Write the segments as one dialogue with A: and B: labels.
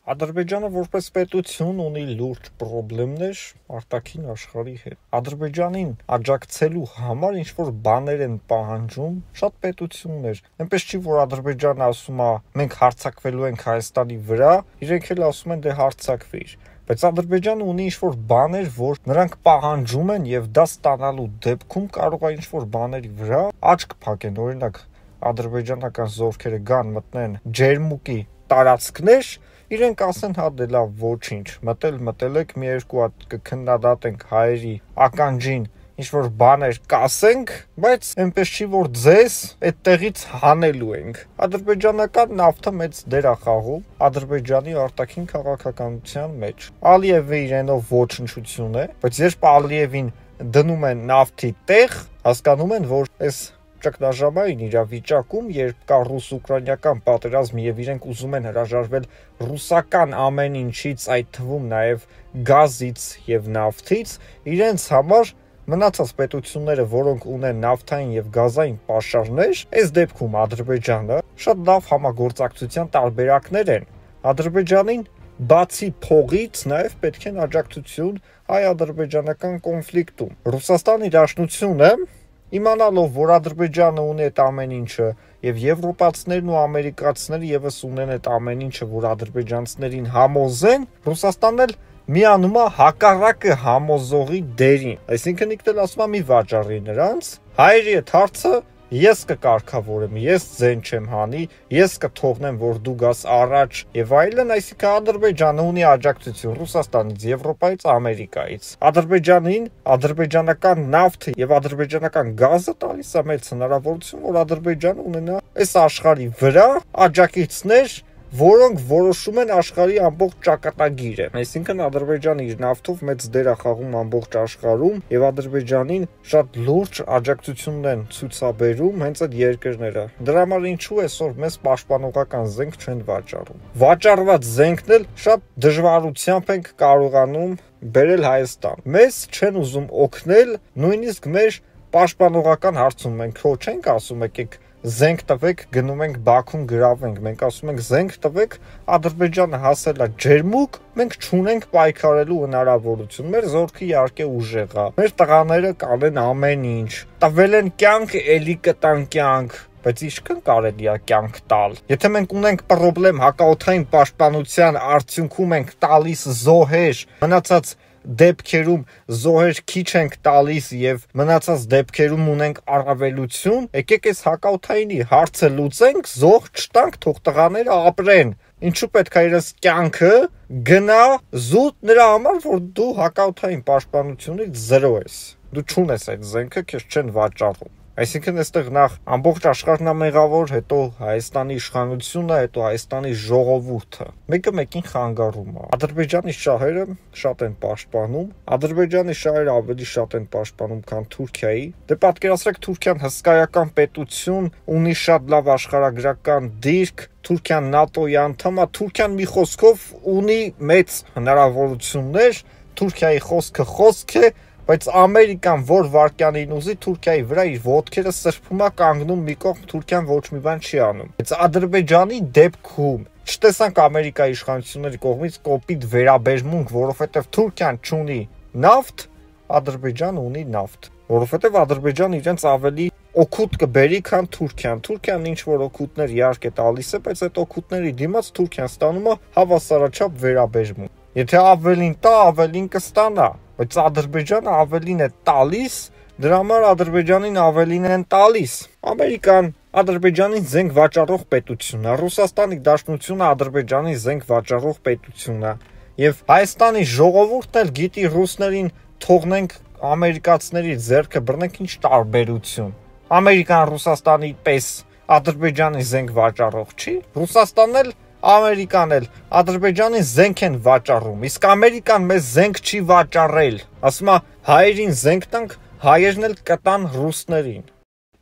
A: Ադրբեջանը որպես պետություն ունի լուրջ խնդիրներ արտաքին աշխարհի հետ։ Ադրբեջանին աջակցելու համար ինչ-որ բաներ են պահանջում շատ պետություններ։ Այնպես չի, որ Ադրբեջանը ասում է, մենք հարձակվելու ենք Հայաստանի վրա, իրենք էլ ասում են դե հարձակվիր։ Բայց Ադրբեջանը ունի ինչ-որ բաներ, որ նրանք պահանջում են եւ դա ստանալու դեպքում կարող է ինչ-որ բաների վրա աչք փակեն, օրինակ ադրբեջանական զորքերը գան մտնեն Ջերմուկի տարածքներ, իրենք ասեն հա դե լավ ոչինչ, մտել եք մի երկու հատ կքննադատենք հայերի ականջին ինչ-որ բաներ կասենք, բայց այնպես չի, որ ձեզ այդտեղից հանելու ենք։ Ադրբեջանական նավթը մեծ դեր է խաղում Ադրբեջանի արտաքին քաղաքականության մեջ։ Ալիևը իրենով ոչնչություն է, բայց երբ Ալիևին դնում են նավթի տեղ, հասկանում են, որ այս ճգնաժամային իրավիճակում, երբ կա ռուս-ուկրաինական պատերազմ եւ իրենք ուզում են հրաժարվել ռուսական ամեն ինչից, այդ թվում նաեւ գազից եւ նավթից, իրենց համար մնացած պետությունները, որոնք ունեն նավթային եւ գազային պաշարներ, այս դեպքում Ադրբեջանը շատ լավ համագործակցության տարբերակներ են։ Ադրբեջանին բացի փողից նաեւ պետք է աջակցություն հայ-ադրբեջանական կոնֆլիկտում։ Ռուսաստանի Դաշնությունը իմանալով, որ Ադրբեջանը ունի այդ ամեն ինչը եւ եվրոպացիներն ու ամերիկացիները եւս ունեն այդ ամեն ինչը, որ ադրբեջանցիներին համոզեն, Ռուսաստանն էլ միանում է հակառակը համոզողի դերին։ Այսինքն ինքն ասում է մի վաճառի նրանց, հայերի այդ հարցը ես կկարգավորեմ, ես ձեն չեմ հանի, ես կթողնեմ, որ դու գաս առաջ եւ այլն, այսինքն Ադրբեջանը ունի աջակցություն Ռուսաստանից, Եվրոպայից, Ամերիկայից։ Ադրբեջանին ադրբեջանական նավթը եւ ադրբեջանական գազը տալիս է մեծ հնարավորություն, որ Ադրբեջանը ունենա այս աշխարհի վրա աջակիցներ, որոնք որոշում են աշխարհի ամբողջ ճակատագիրը։ Այսինքն Ադրբեջանը իր նավթով մեծ դեր է խաղում ամբողջ աշխարհում եւ Ադրբեջանին շատ լուրջ աջակցությունն են ցուցաբերում հենց այդ երկրները։ Դրա համար ինչու այսօր մեզ պաշտպանողական զենք չեն վաճառում։ Վաճառված զենքն էլ շատ դժվարությամբ ենք կարողանում բերել Հայաստան։ Մեզ չեն ուզում օգնել նույնիսկ մեր պաշտպանողական հարցում։ Մենք քո չենք ասում եկեք զենք տվեք, գնում ենք Բաքուն գրավենք, մենք ասում ենք զենք տվեք, Ադրբեջանը հասել է Ջերմուկ, մենք չունենք պայքարելու հնարավորություն, մեր զորքը իհարկե ուժեղ է, մեր տղաները կանեն ամեն ինչ, տվել են կյանք, էլի կտան կյանք, բայց ինչքան կարելի է կյանք տալ։ Եթե մենք ունենք խնդրեմ հակաօդային պաշտպանության արդյունքում ենք տալիս զոհեր, մնացած դեպքերում զոհեր քիչ ենք տալիս եւ մնացած դեպքերում ունենք առավելություն, եկեք այս հակաօդայինի հարցը լուծենք, զոհ չտանք, թող տղաները ապրեն։ Ինչու պետք է իրենց կյանքը գնա զուտ նրա համար, որ դու հակաօդային պաշտպանությունից զրո ես։ Դու չունես այդ զենքը, քեզ չեն վաճառում։ Այսինքն այստեղ նախ ամբողջ աշխարհն է մեղավոր, հետո Հայաստանի իշխանությունը, հետո Հայաստանի ժողովուրդը։ Մեկը մեկին խանգարում է։ Ադրբեջանի շահերը շատ են պաշտպանում, Ադրբեջանի շահերը ավելի շատ են պաշտպանում, քան Թուրքիայի։ Դե պատկերացրեք Թուրքիան հսկայական պետություն, ունի շատ լավ աշխարհագրական դիրք, Թուրքիան ՆԱՏՕ-ի անդամ է, Թուրքիան մի խոսքով ունի մեծ հնարավորություններ, Թուրքիայի խոսքը է, բայց Ամերիկան որ վարկյանին ուզի Թուրքիայի վրա իր ոտքերը սրբում է կանգնում մի կողմ, Թուրքիան ոչ մի բան չի անում։ Բայց Ադրբեջանի դեպքում չտեսանք Ամերիկայի իշխանությունների կողմից կոպիտ վերաբերմունք, որովհետև Թուրքիան չունի նավթ, Ադրբեջանը ունի նավթ, որովհետև Ադրբեջանը իրենց ավելի օգուտ կբերի, քան Թուրքիան։ Թուրքիան ինչ որ օգուտներ իհարկե տալիս է, բայց այդ օգուտների դիմաց Թուրքիան ստանում է հավասարաչափ վերաբերմունք։ Եթե ավելին տա, ավելին կստանա, բայց Ադրբեջանը ավելին է տալիս, դրա համար Ադրբեջանին ավելին են տալիս։ Ամերիկան Ադրբեջանին զենք վաճառող պետությունն է, Ռուսաստանի Դաշնությունը Ադրբեջանին զենք վաճառող պետությունն է, եւ Հայաստանի ժողովուրդն էլ գիտի ռուսներին թողնենք ամերիկացիների ձեռքը բռնենք ինչ տարբերություն։ Ամերիկան Ռուսաստանի պես Ադրբեջանի զենք վաճառող չի, Ռուսաստանն էլ Ամերիկան էլ Ադրբեջանի զենք են վաճառում, իսկ Ամերիկան մեզ զենք չի վաճառել։ Ասում է հայերին զենք տանք, հայերն էլ կտան ռուսներին։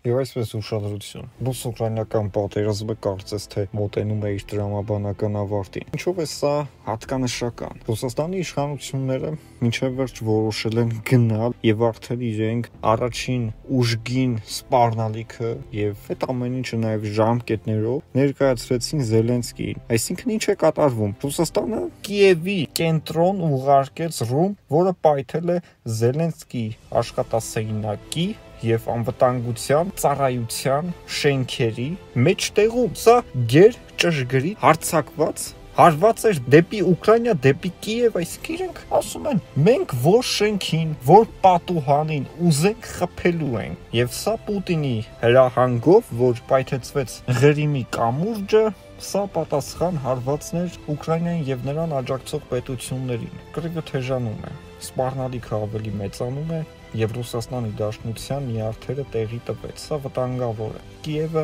A: Եվ այսպես ուշադրություն։ Ռուս-ուկրաինական պատերազմը կարծես թե մոտենում է իր դրամաբանական ավարտին։ Ինչով է սա հատկանշական։ Ռուսաստանի իշխանությունները մինչև վերջ որոշել են գնալ եւ արդեն իրենք առաջին ուժգին սպառնալիքը եւ այդ ամեն ինչը նաեւ ժամկետներով ներկայացրեցին Զելենսկիին։ Այսինքն ինչ է կատարվում։ Ռուսաստանը Կիևի կենտրոն ուղարկեց ռումբ, որը պայթել է Զելենսկիի աշխատասենյակի եւ անվտանգության ծառայության շենքերի մեջտեղում։ Սա գեր ճշգրիտ հարձակված հարված էր դեպի Ուկրաինա, դեպի Կիև, այսինքն իրենք ասում են մենք որ շենքին, որ պատուհանին ուզենք խփելու ենք։ Եվ սա Պուտինի հրահանգով, որ պայթեցվեց Ղրիմի կամուրջը, սա պատասխան հարվածներ Ուկրաինային եւ նրան աջակցող պետություններին։ Կռիվը թեժանում է, սպառնալիքը ավելի մեծանում է եւ Ռուսաստանի Դաշնության նյարդերը տեղի տվեց։ Սա վտանգավոր է։ Կիևը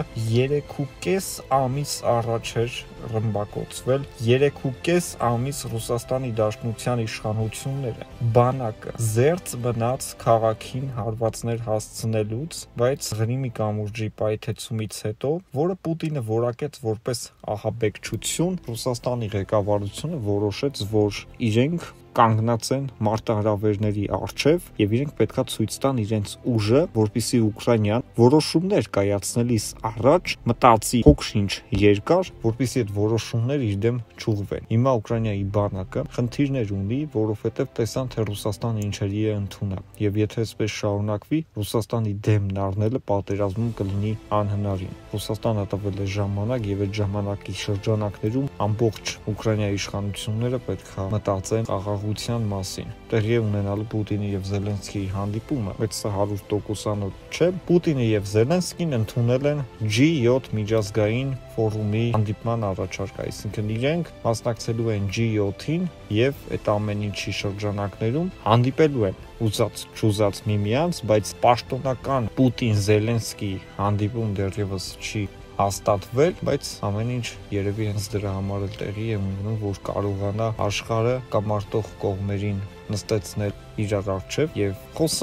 A: 3.5 ամիս առաջ էր ռմբակոծվել, 3.5 ամիս Ռուսաստանի Դաշնության իշխանությունները բանակը զերծ մնաց քաղաքին հարվածներ հասցնելուց, բայց Ղրիմի կամուրջի պայթեցումից հետո, որը Պուտինը որակեց որպես ահաբեկչություն, Ռուսաստանի ղեկավարությունը որոշեց, որ իրենք կանգնած են մարտահրավերների առջև եւ իրենք պետքա ցույց տան իրենց ուժը, որպիսի Ուկրաինան որոշումներ կայացնելիս առաջ մտածի փոքր-ինչ երկար, որպիսի այդ որոշումները իր դեմ չուղղվեն։ Հիմա Ուկրաինայի բանակը խնդիրներ ունի, որովհետեւ տեսան թե Ռուսաստանը ինչերի է ընդունել եւ եթե այսպես շարունակվի, Ռուսաստանի դեմն առնելը պատերազմում կլինի անհնարին։ Ռուսաստանը տվել է ժամանակ եւ այդ ժամանակի շրջանակներում ամբողջ Ուկրաինայի իշխանությունները պետքա մտածեն աղաղության մասին։ Տեղի է ունենալու Պուտինի եւ Զելենսկիի հանդիպումը, բայց սա 100%-անոց չէ։ Պուտինը եւ Զելենսկին ընդունել են G7 միջազգային ֆորումի հանդիպման առաջարկ, այսինքն իրենք մասնակցելու են G7-ին եւ այդ ամեն ինչի շրջանակներում հանդիպելու են ուզած միմյանց, բայց պաշտոնական Պուտին-Զելենսկի հանդիպում դեռևս չի հաստատվել, բայց ամեն ինչ երևի հենց դրա համար էլ տեղի է ունենում, որ կարողանա աշխարհը կամարտող կողմերին նստեցնել իրար առջև եւ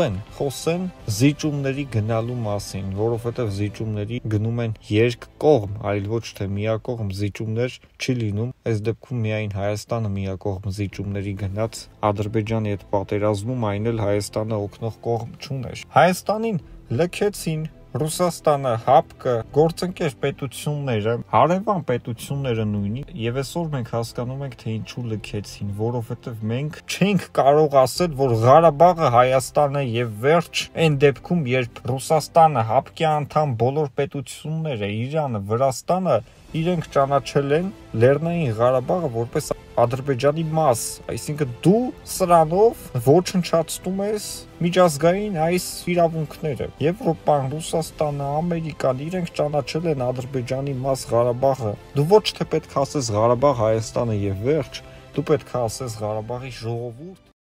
A: խոսեն զիջումների գնալու մասին, որովհետեւ զիջումների գնում են երկկողմ, այլ ոչ թե միակողմ զիջումներ չի լինում։ Այս դեպքում միայն Հայաստանը միակողմ զիջումների գնաց Ադրբեջանի հետ պատերազմում, այն էլ Հայաստանը օգնող կողմ չուներ։ Հայաստանին լքեցին Ռուսաստանը, ՀԱՊԿ, գործընկեր պետությունները, հարևան պետությունները նույնի, եւ այսօր մենք հասկանում ենք, թե ինչու լքեցին, որովհետեւ մենք չենք կարող ասել, որ Ղարաբաղը Հայաստանը եւ վերջ, այն դեպքում, երբ Ռուսաստանը, ՀԱՊԿ-ի անդամ բոլոր պետությունները, Իրանը, Վրաստանը իրենք ճանաչել են Լեռնային Ղարաբաղը որպես Ադրբեջանի մաս, այսինքն դու սրանով ոչնչացնում ես միջազգային այս իրավունքները։ Եվրոպան, Ռուսաստանը, Ամերիկան իրենք ճանաչել են Ադրբեջանի մաս Ղարաբաղը։ Դու ոչ թե պետք է ասես Ղարաբաղ Հայաստանը եւ վերջ, դու պետք է ասես Ղարաբաղի ժողովուրդ